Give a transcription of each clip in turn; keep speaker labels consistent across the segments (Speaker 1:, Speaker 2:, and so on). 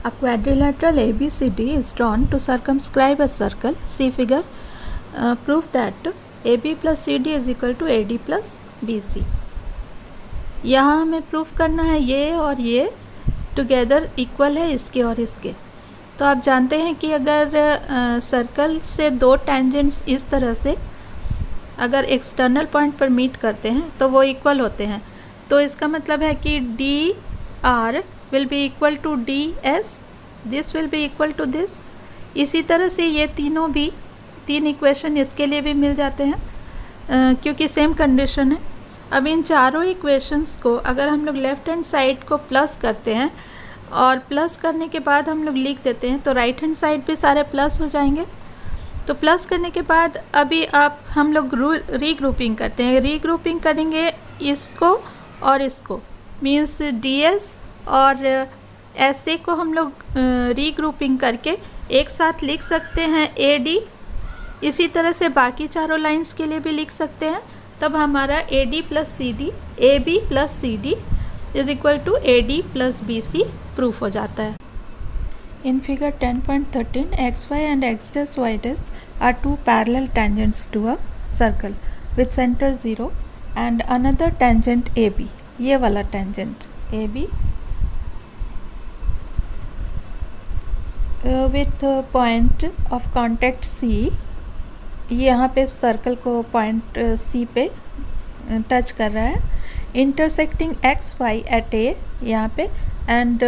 Speaker 1: A quadrilateral ABCD is drawn to circumscribe a circle. See figure. Prove that AB plus CD is equal to AD plus BC. यहाँ हमें proof करना है ये और ये together equal है इसके और इसके। तो आप जानते हैं कि अगर सर्कल से दो टेंजेंट्स इस तरह से अगर एक्सटर्नल पॉइंट पर मीट करते हैं तो वो इक्वल होते हैं। तो इसका मतलब है कि D R will be equal to D S, this will be equal to this. इसी तरह से ये तीनों भी तीन इक्वेशन इसके लिए भी मिल जाते हैं क्योंकि सेम कंडीशन है। अब इन चारों इक्वेशंस को अगर हम लोग लेफ़्ट हैंड साइड को प्लस करते हैं और प्लस करने के बाद हम लोग लिख देते हैं तो राइट हैंड साइड भी सारे प्लस हो जाएंगे। तो प्लस करने के बाद अभी आप हम लोग रीग्रुपिंग करते हैं। रीग्रुपिंग करेंगे इसको और इसको, मीन्स डी एस और एस ए को हम लोग रीग्रुपिंग करके एक साथ लिख सकते हैं ए डी। इसी तरह से बाकी चारों लाइंस के लिए भी लिख सकते हैं। तब हमारा A D plus C D, A B plus C D is equal to A D plus B C proof हो जाता है। In figure 10.13, xy and x dash y dash are two parallel tangents to a circle with center 0 and another tangent AB, ये वाला tangent AB with point of contact C, यहाँ पे circle को point C पे touch कर रहा है, intersecting XY at A यहाँ पे and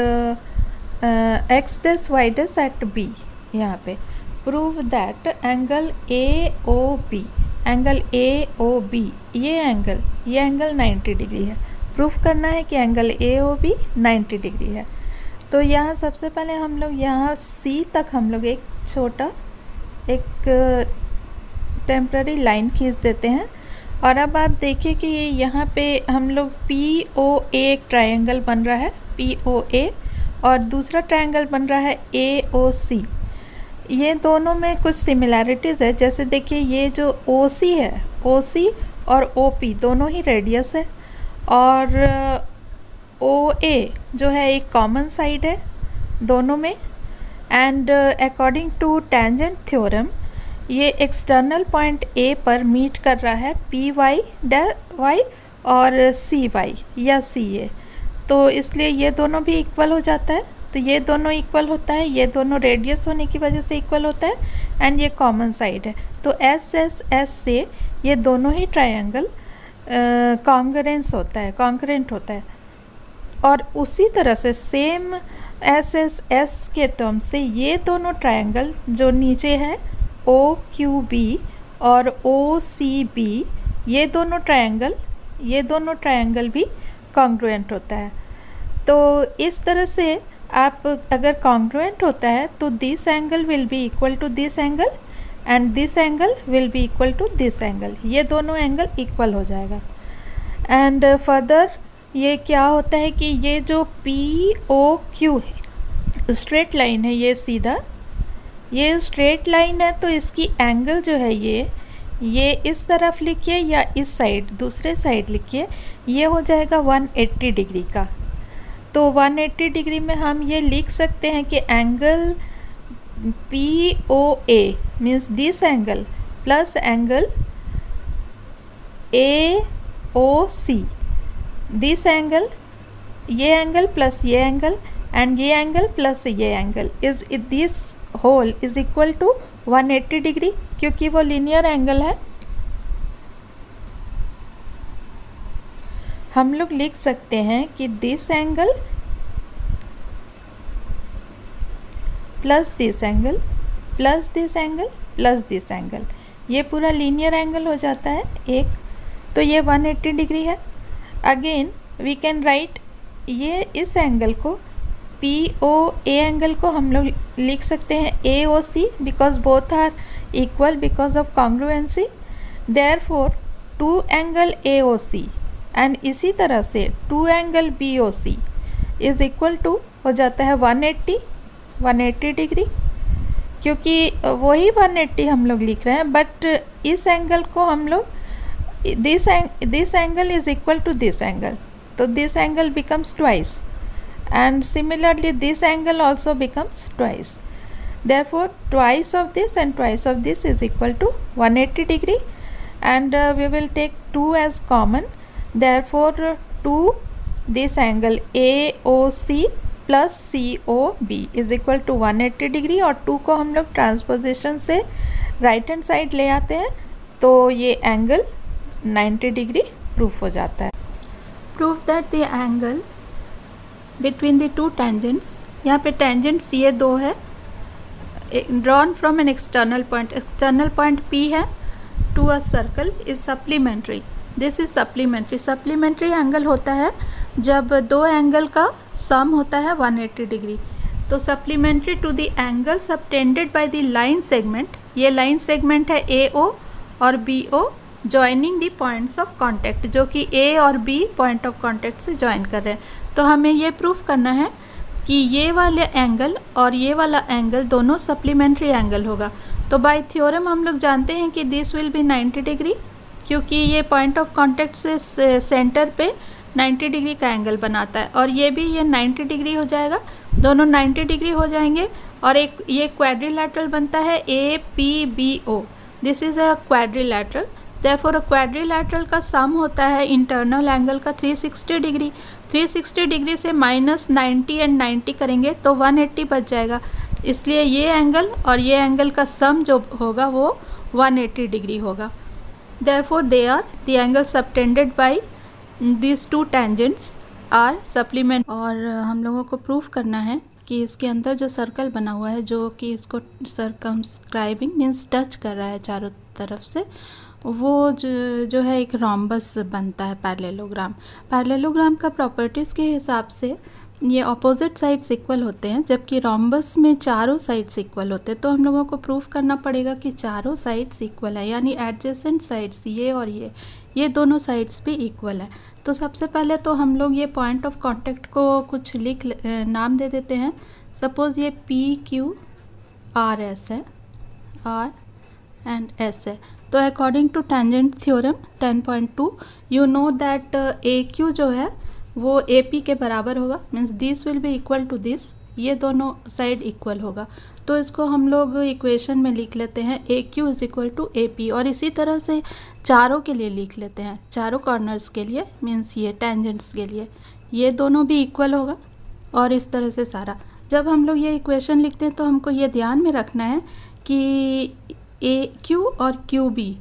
Speaker 1: x dash y dash at B यहाँ पे। Prove that angle AOB, angle AOB ये एंगल 90 डिग्री है। प्रूफ करना है कि एंगल AOB 90 डिग्री है। तो यहाँ सबसे पहले हम लोग यहाँ C तक हम लोग एक छोटा एक टेम्प्ररी लाइन खींच देते हैं। और अब आप देखिए कि यहाँ पे हम लोग POA एक ट्रायंगल बन रहा है POA और दूसरा ट्रायंगल बन रहा है AOC। ये दोनों में कुछ सिमिलैरिटीज़ है। जैसे देखिए ये जो OC है, OC और OP दोनों ही रेडियस है और OA जो है एक कॉमन साइड है दोनों में। And according to tangent theorem ये एक्सटर्नल पॉइंट A पर मीट कर रहा है PY और CY या CA। तो इसलिए ये दोनों भी इक्वल हो जाता है। तो ये दोनों इक्वल होता है, ये दोनों रेडियस होने की वजह से इक्वल होता है एंड ये कॉमन साइड है। तो S से ये दोनों ही ट्रायंगल कॉन्ग्रुएंस होता है, कॉन्ग्रुएंट होता है। और उसी तरह से सेम S के टर्म से ये दोनों ट्रायंगल जो नीचे है OQB और OCB ये दोनों ट्रायंगल भी कॉन्ग्रुएंट होता है। तो इस तरह से आप अगर कॉन्ग्रुएंट होता है तो this angle will be equal to this angle and this angle will be equal to this angle, ये दोनों एंगल इक्वल हो जाएगा। एंड फर्दर ये क्या होता है कि ये जो POQ है स्ट्रेट लाइन है, ये सीधा ये स्ट्रेट लाइन है। तो इसकी एंगल जो है ये इस तरफ लिखिए या इस साइड दूसरे साइड लिखिए, ये हो जाएगा 180 डिग्री का। तो 180 डिग्री में हम ये लिख सकते हैं कि angle POA means this angle plus angle AOC, this angle ये एंगल प्लस ये एंगल एंड ये एंगल प्लस ये angle is this whole is equal to 180 degree क्योंकि वो लीनियर एंगल है। हम लोग लिख सकते हैं कि this angle plus this angle plus this angle plus this angle, ये पूरा लीनियर एंगल हो जाता है एक। तो ये 180 डिग्री है। अगेन वी कैन राइट ये इस एंगल को POA एंगल को हम लोग लिख सकते हैं AOC because both are equal because of congruency, therefore two angle AOC and इसी तरह से two angle BOC is equal to हो जाता है 180 डिग्री क्योंकि वही 180 हम लोग लिख रहे हैं बट इस एंगल को हम लोग this angle is equal to this angle, तो this angle becomes twice and similarly this angle also becomes twice. Therefore twice of this and twice of this is equal to 180 degree, and we will take 2 as common. Therefore 2 this angle AOC plus COB is equal to 180 degree, और 2 को हम लोग transposition से right hand side ले आते हैं तो ये एंगल 90 डिग्री प्रूफ हो जाता है. Proof that the angle between the two tangents, यहाँ पे टेंजेंट्स ये दो है, drawn from an external point P है to a circle is supplementary. This is supplementary. Supplementary angle होता है जब दो एंगल का सम होता है 180 डिग्री. तो supplementary to the angle subtended by the line segment, ये लाइन सेगमेंट है AO और BO joining the points of contact, जो कि A और B पॉइंट ऑफ कांटेक्ट से जॉइन कर रहे हैं. तो हमें ये प्रूफ करना है कि ये वाले एंगल और ये वाला एंगल दोनों सप्लीमेंट्री एंगल होगा. तो बाय थ्योरम हम लोग जानते हैं कि दिस विल बी 90 डिग्री, क्योंकि ये पॉइंट ऑफ कांटेक्ट से सेंटर पे 90 डिग्री का एंगल बनाता है, और ये भी ये 90 डिग्री हो जाएगा, दोनों 90 डिग्री हो जाएंगे. और एक ये क्वाड्रिलैटरल बनता है APBO. This is a quadrilateral. Therefore a quadrilateral का सम होता है इंटरनल एंगल का 360 डिग्री. 360 डिग्री से माइनस 90 एंड 90 करेंगे तो 180 बच जाएगा. इसलिए ये एंगल और ये एंगल का सम जो होगा वो 180 डिग्री होगा. Therefore they are the angle subtended by these two tangents are supplement. और हम लोगों को प्रूफ करना है कि इसके अंदर जो सर्कल बना हुआ है, जो कि इसको सर्कमस्क्राइबिंग मीन्स टच कर रहा है चारों तरफ से, वो जो है एक रोम्बस बनता है पैरेललोग्राम. पैरेललोग्राम का प्रॉपर्टीज़ के हिसाब से ये अपोजिट साइड्स इक्वल होते हैं, जबकि रोम्बस में चारों साइड्स इक्वल होते हैं. तो हम लोगों को प्रूफ करना पड़ेगा कि चारों साइड्स इक्वल है, यानी एडजेसेंट साइड्स ये और ये दोनों साइड्स भी इक्वल है. तो सबसे पहले तो हम लोग ये पॉइंट ऑफ कांटेक्ट को कुछ नाम दे देते हैं. सपोज़ ये PQRS है, R एंड S है. तो according to tangent theorem 10.2 you know that AQ जो है वो AP के बराबर होगा, means this will be equal to this, ये दोनों साइड इक्वल होगा. तो इसको हम लोग इक्वेशन में लिख लेते हैं AQ is equal to AP, और इसी तरह से चारों के लिए लिख लेते हैं, चारों कॉर्नर्स के लिए, मीन्स ये टेंजेंट्स के लिए ये दोनों भी इक्वल होगा. और इस तरह से सारा जब हम लोग ये इक्वेशन लिखते हैं तो हमको ये ध्यान में रखना है कि AQ और QB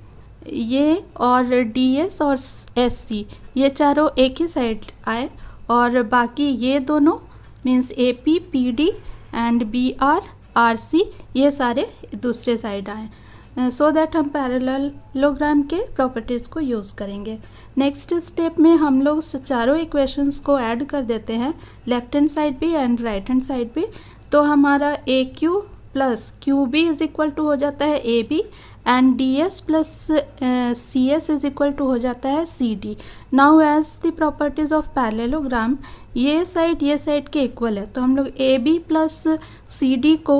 Speaker 1: ये और DS और SC ये चारों एक ही साइड आए, और बाकी ये दोनों means AP PD and BR RC ये सारे दूसरे साइड आए, सो दैट हम पैरेललोग्राम के प्रॉपर्टीज़ को यूज़ करेंगे. नेक्स्ट स्टेप में हम लोग चारों इक्वेशंस को ऐड कर देते हैं, लेफ्ट हैंड साइड भी एंड राइट हैंड साइड भी. तो हमारा AQ plus QB is equal to हो जाता है AB, and DS plus CS is equal to हो जाता है CD. Now as the properties of parallelogram ये साइड के इक्वल है, तो हम लोग AB प्लस CD को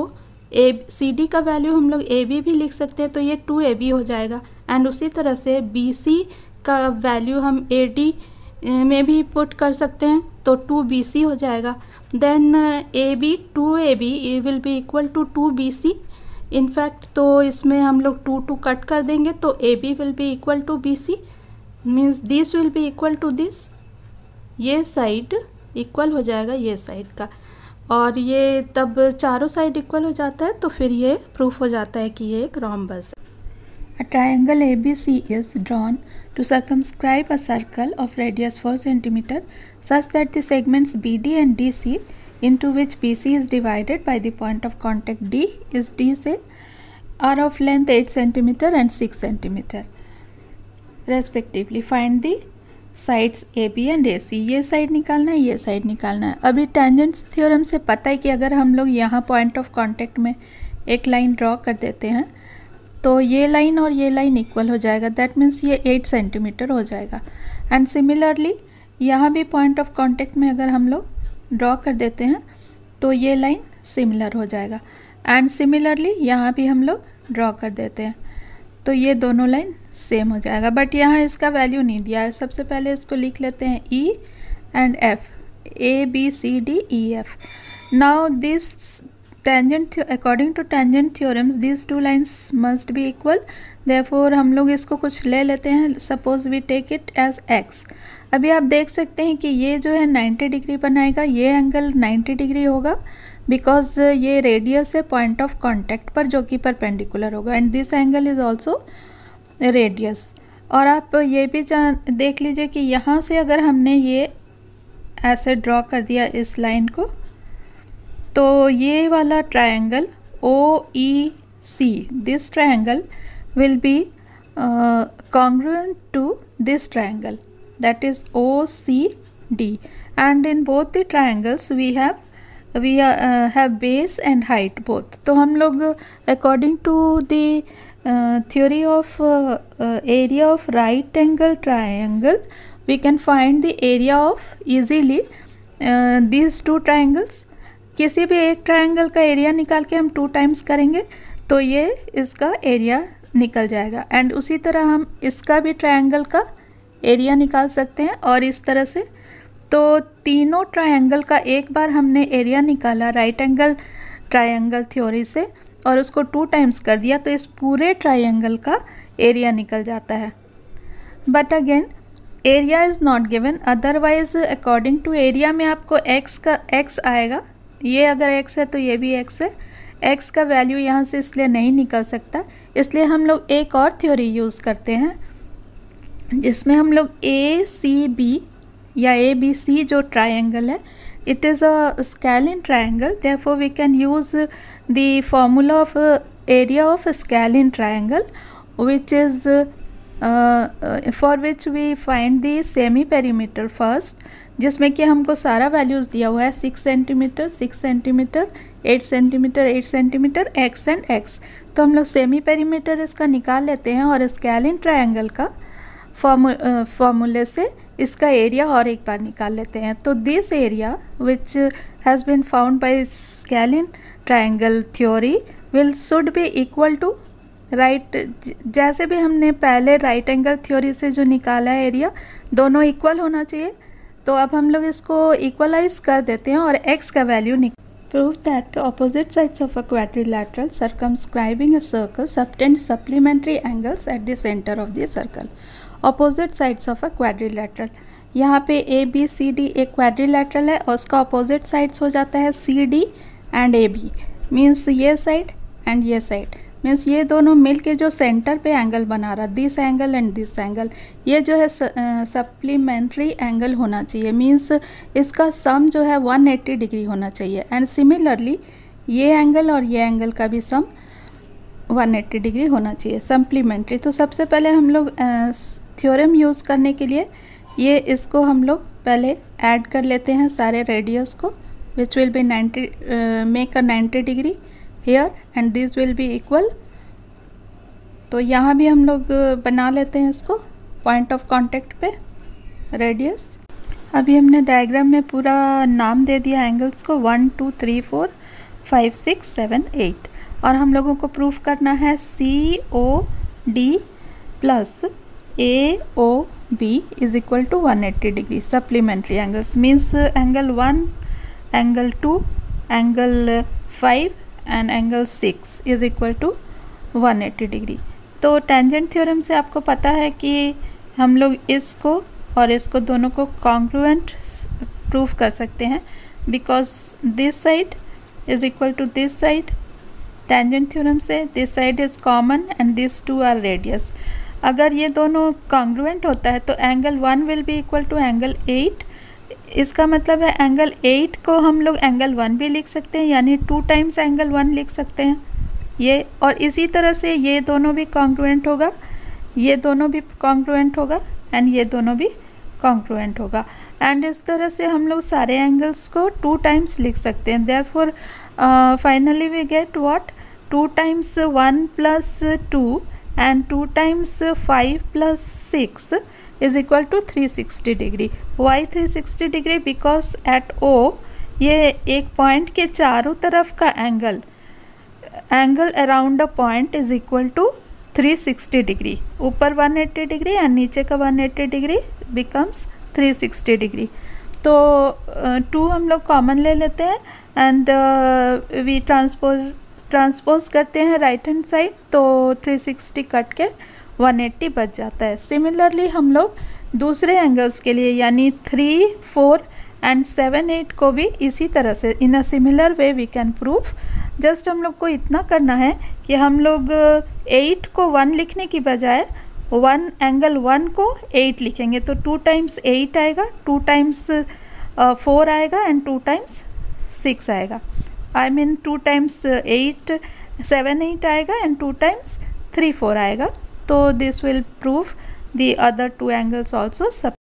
Speaker 1: CD का वैल्यू हम लोग AB भी लिख सकते हैं, तो ये 2AB हो जाएगा. एंड उसी तरह से BC का वैल्यू हम AD में भी पुट कर सकते हैं, तो 2BC हो जाएगा. Then AB 2AB will be equal to 2BC. In fact तो इसमें हम लोग 2 कट कर देंगे तो AB will be equal to BC, means this will be equal to this. ये साइड इक्वल हो जाएगा ये साइड का, और ये तब चारों साइड इक्वल हो जाता है, तो फिर ये प्रूफ हो जाता है कि ये एक रोम्बस है. A triangle ABC is drawn to circumscribe a circle of radius 4 cm such that the segments BD and DC, into which BC is divided by the point of contact D is D से, are of length 8 cm and 6 cm respectively. Find the sides AB and AC. ये side निकालना है, ये side निकालना है. अभी tangents theorem से पता है कि अगर हम लोग यहाँ पॉइंट ऑफ कांटेक्ट में एक लाइन ड्रॉ कर देते हैं तो ये लाइन और ये लाइन इक्वल हो जाएगा, दैट मीन्स ये 8 सेंटीमीटर हो जाएगा. एंड सिमिलरली यहाँ भी पॉइंट ऑफ कांटेक्ट में अगर हम लोग ड्रॉ कर देते हैं तो ये लाइन सिमिलर हो जाएगा. एंड सिमिलरली यहाँ भी हम लोग ड्रॉ कर देते हैं तो ये दोनों लाइन सेम हो जाएगा. बट यहाँ इसका वैल्यू नहीं दिया है. सबसे पहले इसको लिख लेते हैं E and F. A, B, C, D, E, F. Now this tangent, according to tangent theorems, these two lines must be equal. Therefore हम लोग इसको कुछ ले लेते हैं. Suppose we take it as x. अभी आप देख सकते हैं कि ये जो है 90 डिग्री बनाएगा, ये एंगल 90 डिग्री होगा बिकॉज ये रेडियस है पॉइंट ऑफ कॉन्टैक्ट पर जो कि परपेंडिकुलर होगा, and this angle is also radius. और आप ये भी देख लीजिए कि यहाँ से अगर हमने ये ऐसे ड्रॉ कर दिया इस लाइन को, तो ये वाला triangle OEC, this triangle will be congruent to this triangle, that is OCD, and in both the triangles we have base and height both. तो हम लोग according to the theory of area of right angle triangle, we can find the area of easily these two triangles. किसी भी एक triangle का area निकाल के हम 2 टाइम्स करेंगे तो ये इसका एरिया निकल जाएगा, एंड उसी तरह हम इसका भी ट्रायंगल का एरिया निकाल सकते हैं. और इस तरह से तो तीनों ट्रायंगल का एक बार हमने एरिया निकाला राइट एंगल ट्रायंगल थ्योरी से और उसको 2 टाइम्स कर दिया तो इस पूरे ट्रायंगल का एरिया निकल जाता है. But again area is not given, otherwise according to area में आपको x आएगा. ये अगर x है तो ये भी x है. x का वैल्यू यहाँ से इसलिए नहीं निकल सकता, इसलिए हम लोग एक और थ्योरी यूज़ करते हैं जिसमें हम लोग ACB या ABC जो ट्रायंगल है, it is a scalene triangle. Therefore we can use the formula of area of scalene triangle which is for which we find the semi perimeter first, जिसमें कि हमको सारा वैल्यूज़ दिया हुआ है 6 centimetre, 6 centimetre, 8 centimetre, 8 centimetre, x and x. तो हम लोग सेमी पेरीमीटर इसका निकाल लेते हैं और स्केलिन ट्रायंगल का फॉर्मूले से इसका एरिया और एक बार निकाल लेते हैं. तो this area which has been found by scalene triangle theory will should be equal to right, जैसे भी हमने पहले राइट एंगल थ्योरी से जो निकाला है एरिया, दोनों इक्वल होना चाहिए. तो अब हम लोग इसको इक्वलाइज कर देते हैं और x का वैल्यू निकाल. Prove that opposite sides of a quadrilateral circumscribing a circle subtend supplementary angles at the centre of the circle. Opposite sides of a quadrilateral, यहाँ पे ABCD एक क्वाड्रिलैटरल है और उसका ऑपोजिट साइड्स हो जाता है CD एंड AB. मीन्स ये साइड एंड ये साइड, मीन्स ये दोनों मिल के जो सेंटर पे एंगल बना रहा, this angle and this angle, ये जो है सप्लीमेंट्री एंगल होना चाहिए. मीन्स इसका सम जो है 180 डिग्री होना चाहिए. एंड सिमिलरली ये एंगल और ये एंगल का भी सम 180 डिग्री होना चाहिए, सप्लीमेंट्री. तो सबसे पहले हम लोग थ्योरम यूज़ करने के लिए ये इसको हम लोग पहले ऐड कर लेते हैं सारे रेडियस को, which will be 90 make a 90 degree here and this will be equal. तो यहाँ भी हम लोग बना लेते हैं इसको पॉइंट ऑफ कांटेक्ट पे रेडियस. अभी हमने डायग्राम में पूरा नाम दे दिया एंगल्स को 1 2 3 4 5 6 7 8, और हम लोगों को प्रूफ करना है COD plus AOB is equal to 180 degree supplementary angles. Means angle 1, angle 2, angle 5 and angle 6 is equal to 180 degree. तो टेंजेंट थ्योरम से आपको पता है कि हम लोग इसको और इसको दोनों को कॉन्ग्रुएंट प्रूफ कर सकते हैं because this side is equal to this side. Tangent theorem से this side is common and this two are radius. अगर ये दोनों कॉन्ग्रुएंट होता है तो angle 1 will be equal to angle 8. इसका मतलब है एंगल 8 को हम लोग एंगल 1 भी लिख सकते हैं, यानी 2 टाइम्स एंगल 1 लिख सकते हैं ये. और इसी तरह से ये दोनों भी कॉन्ग्रुएंट होगा, ये दोनों भी कॉन्ग्रुएंट होगा एंड ये दोनों भी कॉन्ग्रुएंट होगा. एंड इस तरह से हम लोग सारे एंगल्स को 2 टाइम्स लिख सकते हैं. Therefore finally we get what 2 times 1 plus 2 and 2 times 5 plus 6 is equal to 360 degree. Why 360 degree? Because at O ये एक पॉइंट के चारों तरफ का angle around a point is equal to 360 degree. ऊपर 180 डिग्री एंड नीचे का 180 डिग्री बिकम्स 360 डिग्री. तो 2 हम लोग कॉमन ले लेते हैं एंड वी ट्रांसपोज करते हैं राइट हैंड साइड, तो 360 कट के 180 बच जाता है। सिमिलरली हम लोग दूसरे एंगल्स के लिए यानी 3, 4 एंड 7, 8 को भी इसी तरह से in a similar way we can proof. Just हम लोग को इतना करना है कि हम लोग 8 को 1 लिखने की बजाय एंगल 1 को 8 लिखेंगे, तो 2 टाइम्स 8 आएगा, 2 टाइम्स 4 आएगा एंड 2 टाइम्स 6 आएगा। आई मीन 2 टाइम्स 8 7, 8 आएगा एंड 2 टाइम्स 3, 4 आएगा। तो this will prove the other 2 angles also